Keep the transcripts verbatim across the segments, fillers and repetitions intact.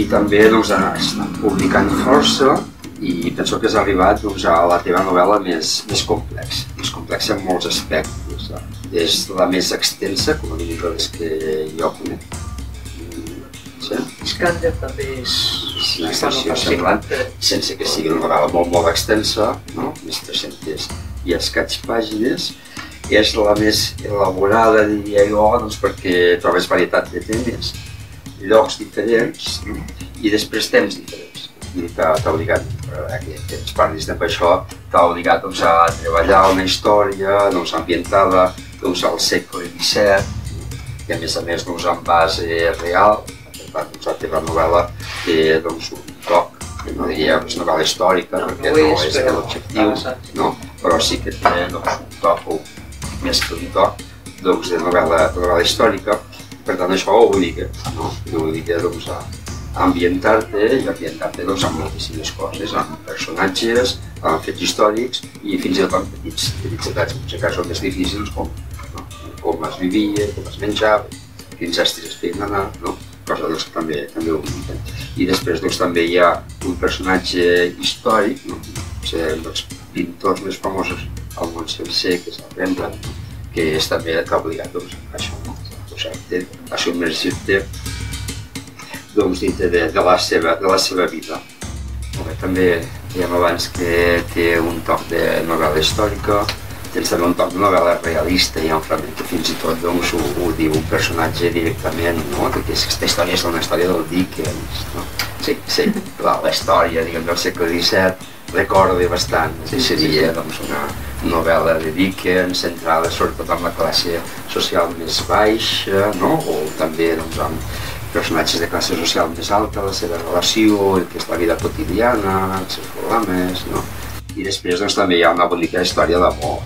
també estan publicant força i penso que has arribat a la teva novel·la més complexa, més complexa en molts aspectes. És la més extensa, com a mínim de les que jo conec. Iskander també és una extensió semblant, sense que sigui una novel·la molt, molt extensa, més tres-centes i escaig pàgines. És la més elaborada, diria jo, perquè trobes varietat de temes, llocs diferents i després temps diferents. T'ha obligat, que ens parlis d'això, t'ha obligat a treballar una història ambientada al segle disset, i a més a més en base real. La teva novel·la té un toc, que no diria que és novel·la històrica, perquè no és l'objectiu, però sí que té un toc, més que un toc, de novel·la històrica. Per tant, això ho obliga, ho obliga a ambientar-te i ambientar-te amb moltíssimes coses, amb personatges, amb fets històrics i fins i tot amb petits detalls, en aquest cas són més difícils, com es vivia, com es menjava, quins estris es feien anar, coses que també ho obligen. I després també hi ha un personatge històric, un dels pintors més famosos al món sencer, que és el Rembrandt, que és també obligat a això, a submergir-te dintre de la seva vida. També dèiem abans que té un toc de novel·la històrica, tens també un toc de novel·la realista, hi ha un fragment que fins i tot ho diu un personatge directament, que aquesta història és una història del Dickens. Sí, sí, la història del segle disset recorda bastant, seria una novel·la de Dickens centrada sobretot en la classe social més baixa, o també amb personatges de classe social més alta, la seva relació, el que és la vida quotidiana, els seus problemes. I després també hi ha una bonica història d'amor,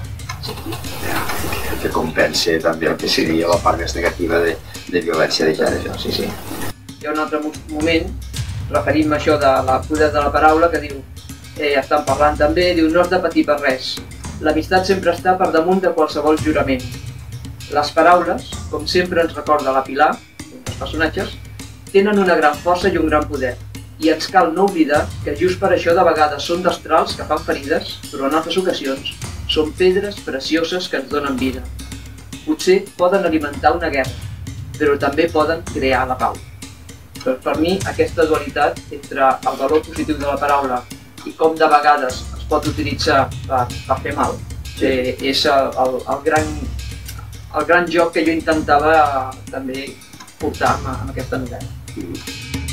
que compensa també el que seria la part més negativa de violència de gènere. Hi ha un altre moment, referint-me a això de la poder de la paraula, que diu, estan parlant també, diu, no has de patir per res. L'amistat sempre està per damunt de qualsevol jurament. Les paraules, com sempre ens recorda la Pilar, els personatges, tenen una gran força i un gran poder. I ens cal no oblidar que just per això de vegades són destrals que fan ferides, però en altres ocasions són pedres precioses que ens donen vida. Potser poden alimentar una guerra, però també poden crear la pau. Per mi, aquesta dualitat entre el valor positiu de la paraula i com de vegades es pot utilitzar per fer mal, és el gran joc que jo intentava també portar amb aquesta novel·la.